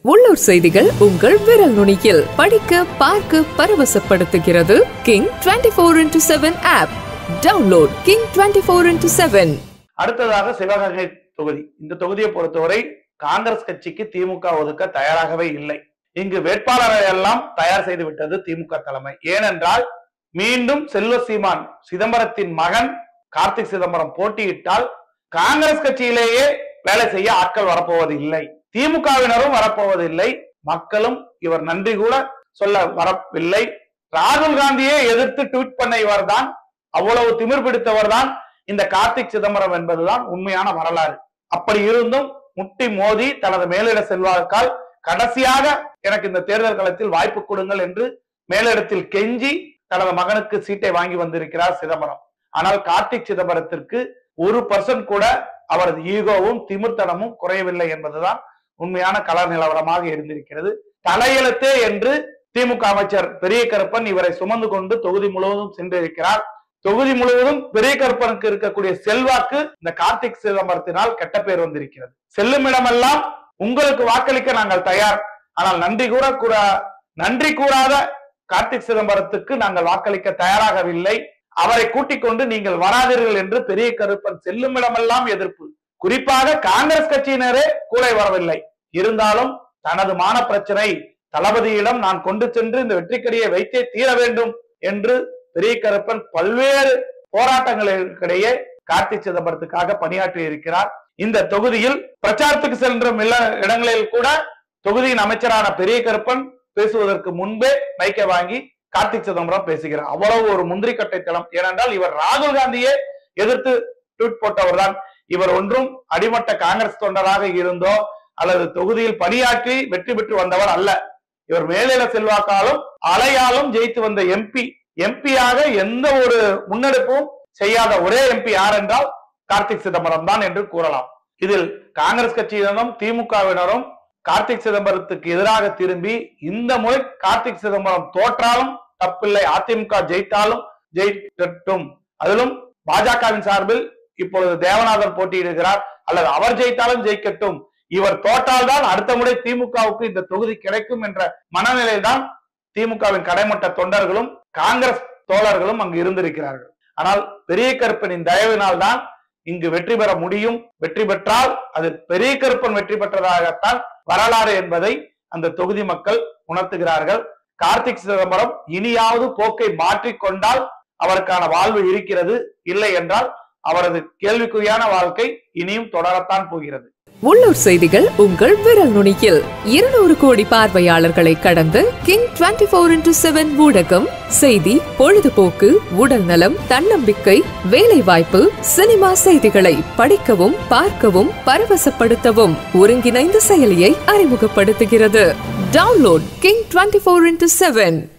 உள்ளூர் செய்திகள் உங்கள் விரல் நுனியில் படிக்க பார்க்க பரவசப்படுத்துகிறது king 24x7 app. Download king 24x7. அடுத்ததாக சிவகங்கை தொகுதி. இந்த தொகுதியை பொறுத்தவரை காங்கிரஸ் கட்சிக்கு திமுக ஒதுக்க தயாராகவே இல்லை. இங்கு வேட்பாளரை எல்லாம் தயார் செய்து விட்டது திமுக தலைமை. ஏனென்றால் மீண்டும் செல்வ சீமான் சிதம்பரத்தின் மகன் கார்த்திக் சிதம்பரம் போட்டியிட்டால் காங்கிரஸ் கட்சியிலேயே வேலை செய்ய ஆட்கள் வரப்போவது இல்லை, திமுகவினரும் வரப்போவதில்லை, மக்களும் இவர் நன்றி கூட சொல்ல வரவில்லை. ராகுல் காந்தியை எதிர்த்து ட்வீட் பண்ண இவர் தான், அவ்வளவு திமிர் பிடித்தவர் தான் இந்த கார்த்திக் சிதம்பரம் என்பதுதான் உண்மையான வரலாறு. அப்படி இருந்தும் முட்டி மோதி தனது மேலிட செல்வாக்கால் கடைசியாக எனக்கு இந்த தேர்தல் களத்தில் வாய்ப்பு கொடுங்கள் என்று மேலிடத்தில் கெஞ்சி தனது மகனுக்கு சீட்டை வாங்கி வந்திருக்கிறார் சிதம்பரம். ஆனால் கார்த்திக் சிதம்பரத்திற்கு 1% கூட அவரது ஈகோவும் திமிர்த்தனமும் குறையவில்லை என்பதுதான் உண்மையான கள நிலவரமாக இருந்திருக்கிறது. தலையெழுத்தே என்று திமுக அமைச்சர் பெரிய கருப்பன் இவரை சுமந்து கொண்டு தொகுதி முழுவதும் சென்றிருக்கிறார். தொகுதி முழுவதும் பெரிய கருப்பனுக்கு இருக்கக்கூடிய செல்வாக்கு இந்த கார்த்திக் சிதம்பரத்தினால் கெட்ட பேர் வந்திருக்கிறது. செல்லும் இடமெல்லாம் உங்களுக்கு வாக்களிக்க நாங்கள் தயார், ஆனால் நன்றி கூறாத கார்த்திக் சிதம்பரத்துக்கு நாங்கள் வாக்களிக்க தயாராகவில்லை, அவரை கூட்டிக் கொண்டு நீங்கள் வராதீர்கள் என்று பெரிய கருப்பன் செல்லும் இடமெல்லாம் எதிர்ப்பு. குறிப்பாக காங்கிரஸ் கட்சியினரே கூட வரவில்லை. இருந்தாலும் தனது மான பிரச்சனை தளபதியிடம் நான் கொண்டு சென்று இந்த வெற்றிக்கடியை வைத்தே தீர வேண்டும் என்று பெரிய கருப்பன் பல்வேறு போராட்டங்களுக்கிடையே கார்த்திக் சிதம்பரத்துக்காக பணியாற்றி இருக்கிறார். இந்த தொகுதியில் பிரச்சாரத்துக்கு சென்ற இடங்களில் கூட தொகுதியின் அமைச்சரான பெரிய கருப்பன் பேசுவதற்கு முன்பே மைக்கை வாங்கி கார்த்திக் சிதம்பரம் பேசுகிறார். அவ்வளவு ஒரு முந்திரி கட்டை தளம். ஏனென்றால் இவர் ராகுல் காந்தியை எதிர்த்து ட்வீட் போட்டவர் தான். இவர் ஒன்றும் அடிமட்ட காங்கிரஸ் தொண்டராக இருந்தோ அல்லது தொகுதியில் பணியாற்றி வெற்றி பெற்று வந்தவர் அல்ல. இவர் மேலிட செல்வாக்காலும் அலையாலும் ஜெயித்து வந்த எம்பியாக எந்த ஒரு முன்னெடுப்பும் செய்யாத ஒரே எம்பி யார் என்றால் கார்த்திக் சிதம்பரம் தான் என்று கூறலாம். இதில் காங்கிரஸ் கட்சியினரும் திமுகவினரும் கார்த்திக் சிதம்பரத்துக்கு எதிராக திரும்பி இந்த முறை கார்த்திக் சிதம்பரம் தோற்றாலும் தப்பில்லை, அதிமுக ஜெயித்தாலும் ஜெயிக்கட்டும், அதிலும் பாஜகவின் சார்பில் இப்பொழுது தேவநாதன் போட்டியிடுகிறார், அல்லது அவர் ஜெயித்தாலும் ஜெயிக்கட்டும், இவர் தோற்றால்தான் அடுத்த முறை திமுகவுக்கு இந்த தொகுதி கிடைக்கும் என்ற மனநிலைதான் திமுகவின் கடைமட்ட தொண்டர்களும் காங்கிரஸ் தோழர்களும் அங்கு இருந்திருக்கிறார்கள். ஆனால் பெரிய கருப்பனின் தயவினால் தான் இங்கு வெற்றி பெற முடியும். வெற்றி பெற்றால் அது பெரிய கருப்பன் வெற்றி பெற்றதாகத்தான் வரலாறு என்பதை அந்த தொகுதி மக்கள் உணர்த்துகிறார்கள். கார்த்திக் சிதம்பரம் இனியாவது போக்கை மாற்றிக்கொண்டால் அவருக்கான வாழ்வு இருக்கிறது, இல்லை என்றால் அவரது கேள்விக்குறியான வாழ்க்கை இனியும் தொடரத்தான் போகிறது. உள்ளூர் செய்திகள் உங்கள் விரல் நுனியில் 200 கோடி பார்வையாளர்களை கடந்து கிங் 24x7 ஊடகம் செய்தி, பொழுதுபோக்கு, உடல் நலம், தன்னம்பிக்கை, வேலை வாய்ப்பு, சினிமா செய்திகளை படிக்கவும் பார்க்கவும் பரவசப்படுத்தவும் ஒருங்கிணைந்த செயலியை அறிமுகப்படுத்துகிறது. Download king 24x7.